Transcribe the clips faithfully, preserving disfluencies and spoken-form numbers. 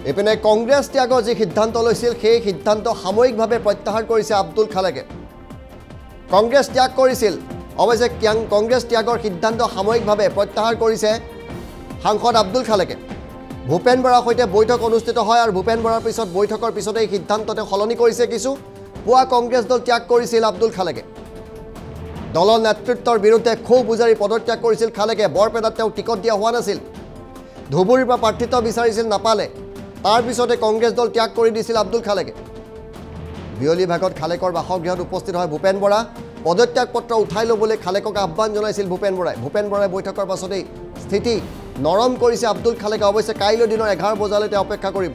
ইপিনে কংগ্ৰেছ ত্যাগৰ যি সিদ্ধান্ত লৈছিল সেই সিদ্ধান্ত সাময়িকভাৱে প্ৰত্যাহাৰ কৰিছে আব্দুল খালেকে কংগ্ৰেছ ত্যাগ কৰিছিল অৱশ্যে কংগ্ৰেছ ত্যাগৰ সিদ্ধান্ত সাময়িকভাৱে প্ৰত্যাহাৰ কৰিছে সাংসদ আব্দুল খালেকে ভূপেন বৰাৰ সৈতে বৈঠক অনুষ্ঠিত হয় আৰু ভূপেন বৰাৰ পিছত বৈঠকৰ পিছতে এই সিদ্ধান্ততে সলনি কৰিছে কিছু পুৱা কংগ্ৰেছ দল ত্যাগ কৰিছিল আব্দুল খালেকে দলৰ নেতৃত্বৰ বিৰুদ্ধে ক্ষোভ উজাৰি পদত্যাগ কৰিছিল খালেকে বৰপেটাত তেওঁ টিকট দিয়া হোৱা নাছিল ধুবুৰীৰ পৰা প্ৰাৰ্থিত্ব বিচাৰিছিল নাপালে তাৰ পিছতে কংগ্ৰেছ দল ত্যাগ কৰি দিছিল আব্দুল খালেকে বিয়লি ভাগত খালেকৰ বাসগৃহত উপস্থিত হয় ভূপেন বৰা পদত্যাগ পত্ৰ উঠাই ল'বলৈ খালেকক আহ্বান জনাইছিল ভূপেন বৰাই ভূপেন বৰাই বৈঠকৰ পাছতেই স্থিতি নৰম কৰিছে আব্দুল খালেকে অৱশ্যে কাইলৈ দিনৰ এঘাৰ বজালৈ তেওঁ অপেক্ষা কৰিব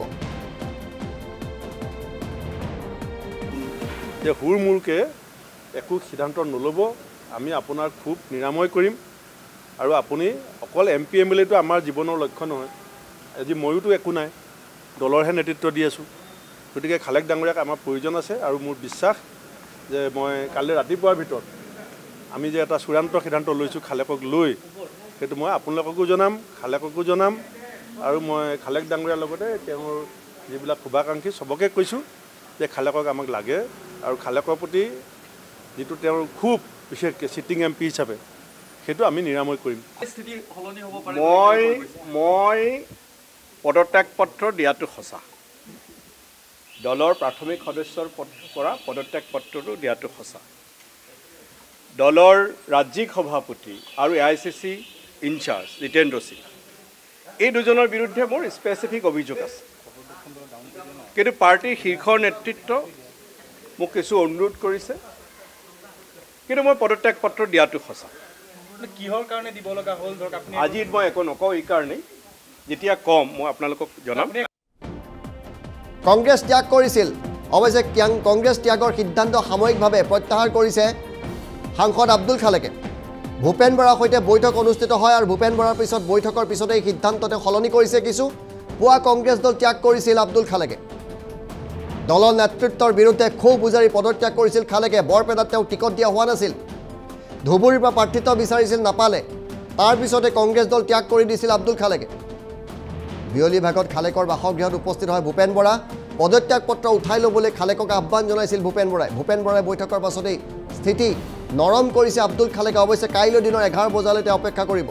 যে হুৰমুৰকে একো সিদ্ধান্ত নল'ব আমি আপোনাৰ খুব নিৰাময় কৰিম আৰু আপুনি অকল এম পি এম এল এটো আমাৰ জীৱনৰ লক্ষ্য নহয় আজি ময়োতো একো নাই দলৰহে নেতৃত্ব দি আছোঁ গতিকে খালেক ডাঙৰীয়াক আমাৰ প্ৰয়োজন আছে আৰু মোৰ বিশ্বাস যে মই কালি ৰাতিপুৱাৰ ভিতৰত আমি যে এটা চূড়ান্ত সিদ্ধান্ত লৈছোঁ খালেকক লৈ সেইটো মই আপোনালোককো জনাম খালেককো জনাম আৰু মই খালেক ডাঙৰীয়াৰ লগতে তেওঁৰ যিবিলাক শুভাকাংক্ষী চবকে কৈছোঁ যে খালেকক আমাক লাগে আৰু খালেকৰ প্ৰতি যিটো তেওঁৰ খুব বিশেষকৈ চিটিং এম পি হিচাপে সেইটো আমি নিৰাময় কৰিম মই মই পদত্যাগ পত্ৰ দিয়াটো সঁচা দলৰ প্ৰাথমিক সদস্যৰ পৰা পদত্যাগ পত্ৰটো দিয়াটো সঁচা দলৰ ৰাজ্যিক সভাপতি আৰু A I C C incharge Jitendra Singh এই দুজনৰ বিৰুদ্ধে মোৰ স্পেচিফিক অভিযোগ আছে কিন্তু পাৰ্টিৰ শীৰ্ষ নেতৃত্ব মোক কিছু অনুৰোধ কৰিছে কিন্তু মই পদত্যাগ পত্ৰ দিয়াটো সঁচা কিহৰ কাৰণে দিব লগা হ'ল ধৰক আপুনি আজি মই একো নকওঁ এই কাৰণেই যেতিয়া কম মই আপোনালোকক জনাম কংগ্ৰেছ ত্যাগ কৰিছিল অৱশ্যে কংগ্ৰেছ ত্যাগৰ সিদ্ধান্ত সাময়িকভাৱে প্ৰত্যাহাৰ কৰিছে সাংসদ আব্দুল খালেকে ভূপেন বৰাৰ সৈতে বৈঠক অনুষ্ঠিত হয় আৰু ভূপেন বৰাৰ পিছত বৈঠকৰ পিছতে এই সিদ্ধান্ততে সলনি কৰিছে কিছু পুৱা কংগ্ৰেছ দল ত্যাগ কৰিছিল আব্দুল খালেকে দলৰ নেতৃত্বৰ বিৰুদ্ধে ক্ষোভ উজাৰি পদত্যাগ কৰিছিল খালেকে বৰপেটাত তেওঁ টিকট দিয়া হোৱা নাছিল ধুবুৰীৰ পৰা প্ৰাৰ্থিত্ব বিচাৰিছিল নাপালে তাৰ পিছতে কংগ্ৰেছ দল ত্যাগ কৰি দিছিল আব্দুল খালেকে বিয়লি ভাগত খালেকৰ বাসগৃহত উপস্থিত হয় ভূপেন বৰা পদত্যাগ পত্ৰ উঠাই ল'বলৈ খালেকক আহ্বান জনাইছিল ভূপেন বৰাই ভূপেন বৰাই বৈঠকৰ পাছতেই স্থিতি নৰম কৰিছে আব্দুল খালেকে অৱশ্যে কাইলৈ দিনৰ এঘাৰ বজালৈ তেওঁ অপেক্ষা কৰিব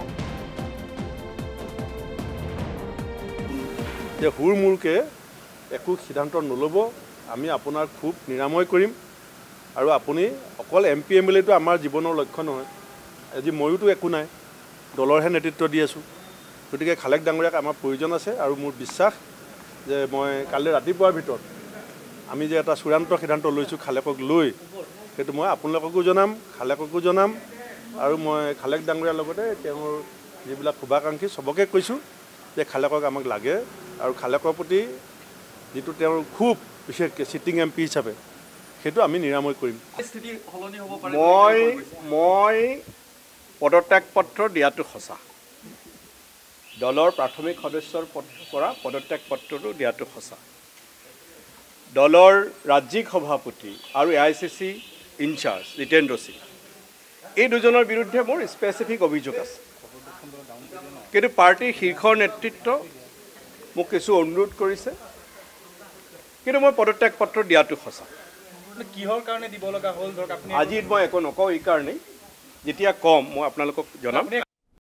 যে হুৰমুৰকে একো সিদ্ধান্ত নল'ব আমি আপোনাৰ খুব নিৰাময় কৰিম আৰু আপুনি অকল এম পি এম এল এটো আমাৰ জীৱনৰ লক্ষ্য নহয় আজি ময়োতো একো নাই দলৰহে নেতৃত্ব দি আছোঁ গতিকে খালেক ডাঙৰীয়াক আমাৰ প্ৰয়োজন আছে আৰু মোৰ বিশ্বাস যে মই কালি ৰাতিপুৱাৰ ভিতৰত আমি যে এটা চূড়ান্ত সিদ্ধান্ত লৈছোঁ খালেকক লৈ সেইটো মই আপোনালোককো জনাম খালেককো জনাম আৰু মই খালেক ডাঙৰীয়াৰ লগতে তেওঁৰ যিবিলাক শুভাকাংক্ষী চবকে কৈছোঁ যে খালেকক আমাক লাগে আৰু খালেকৰ প্ৰতি যিটো তেওঁৰ খুব বিশেষকৈ চিটিং এম পি হিচাপে সেইটো আমি নিৰাময় কৰিম মই মই পদত্যাগ পত্ৰ দিয়াটো সঁচা দলৰ প্ৰাথমিক সদস্যৰ পৰা পদত্যাগ পত্ৰটো দিয়াটো সঁচা দলৰ ৰাজ্যিক সভাপতি আৰু A I C C incharge Jitendra Singh এই দুজনৰ বিৰুদ্ধে মোৰ স্পেচিফিক অভিযোগ আছে কিন্তু পাৰ্টিৰ শীৰ্ষ নেতৃত্ব মোক কিছু অনুৰোধ কৰিছে কিন্তু মই পদত্যাগ পত্ৰ দিয়াটো সঁচা কিহৰ কাৰণে দিব লগা হ'ল ধৰক আপুনি আজি মই একো নকওঁ এই কাৰণেই যেতিয়া কম মই আপোনালোকক জনাম